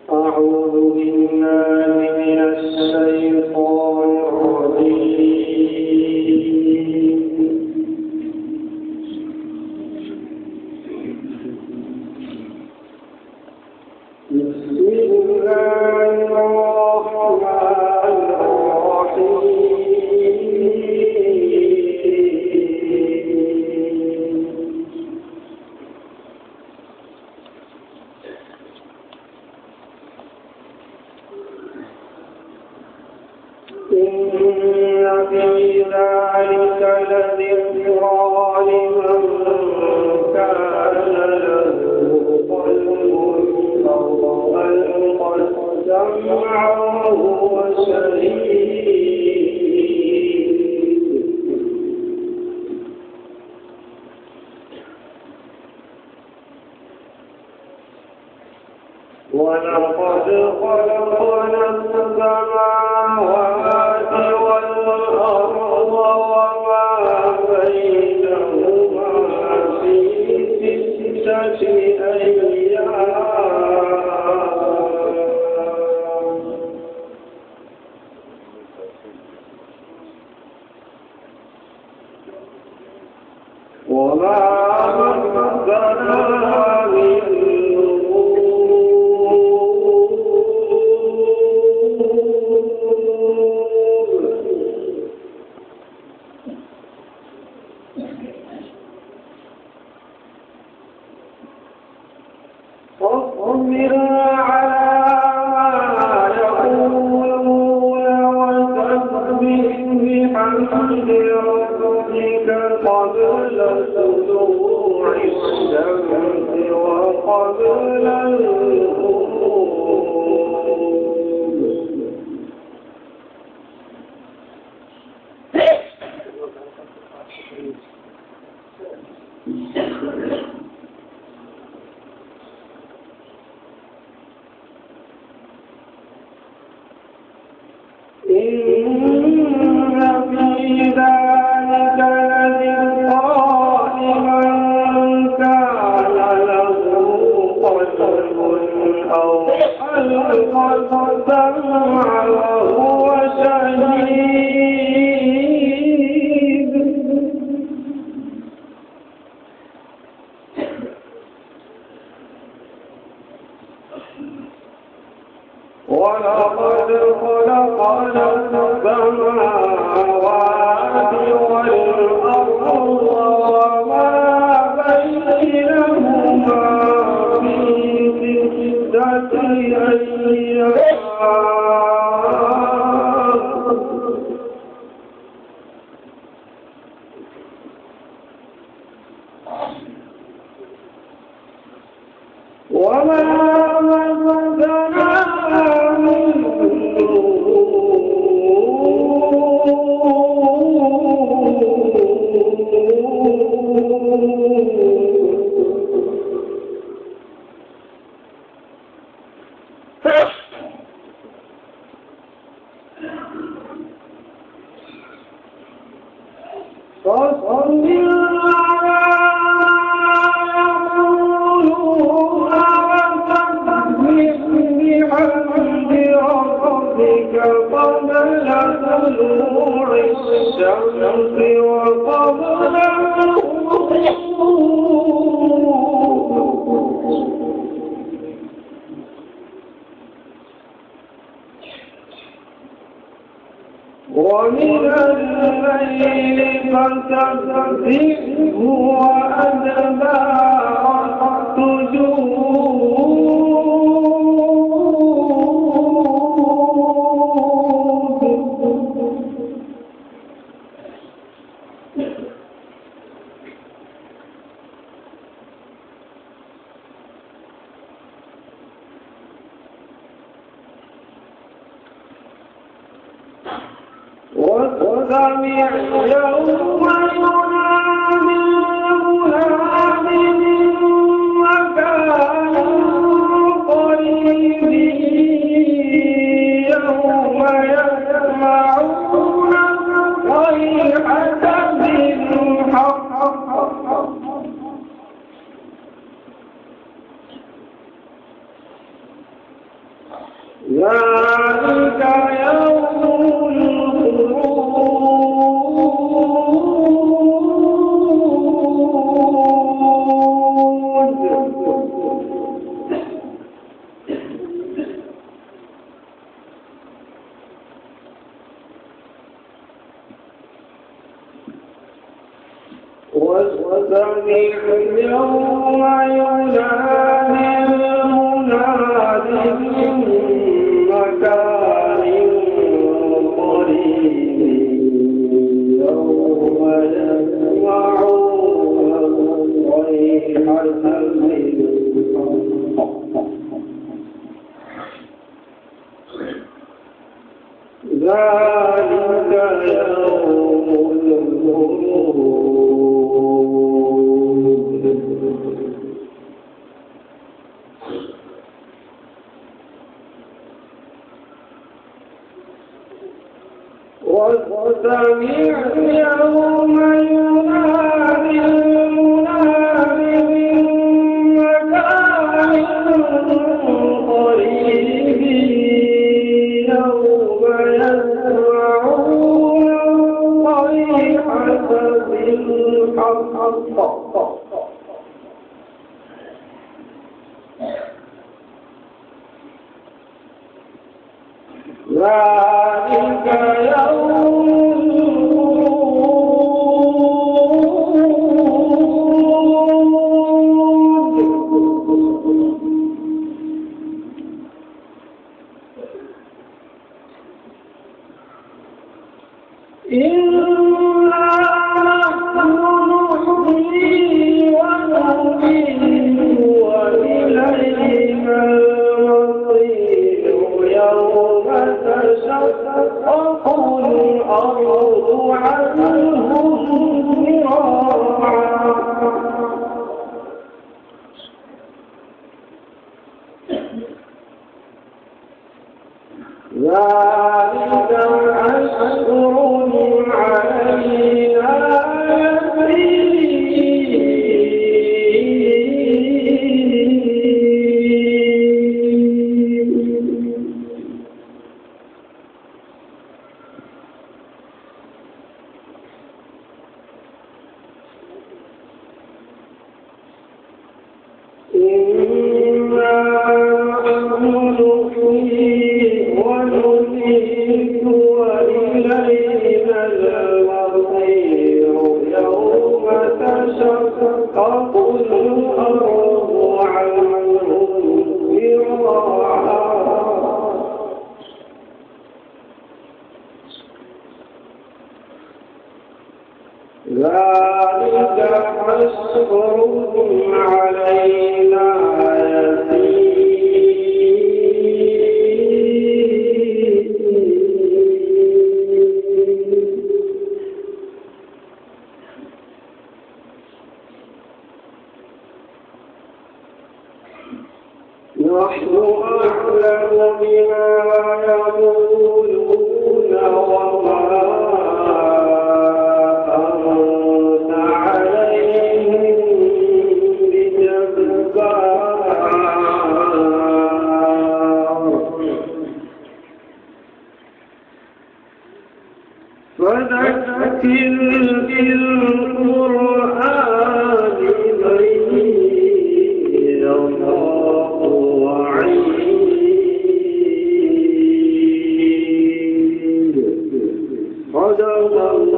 ولقد خلقنا السماوات والأرض وما بينهما في 6 أيام وما مسنا من فاصبر على ما يقولون وسبح بحمد ربك قبل طلوع الشمس وقبل الغروب إن في ذلك لذكرى لمن كان له قلب أو ألقى السمع وهو شهيد ولقد خلقنا السماوات والأرض وما بينهما في 6 أيام وما مسنا من ومن الليل فسبحه وأدبار السجود وسمع يوم ينادي المناد من مكان قريب يوم يسمعون الصيحة بالحق ذلك يوم وسمع يوم ينادي المناد من مكان قريب يوم يسمعون الصيحة ذلك يوم الخروج وسمع يوم ينادي المناد من مكان قريب يوم يسمعون الصيحة بالحق ذلك يوم إنا نحن نحيي ونميت وإلينا المصير يوم تشقق الأرض عنهم مراعا ذلك حشر علينا إنا نحن نحيي ونميت وإلينا المصير يوم تشقق الأرض عنهم مراعا ذلك حشر علينا نحن أعلم بما يقولون وما أنت عليهم بجبار فذكر بالقرآن من يخاف وعيد صدق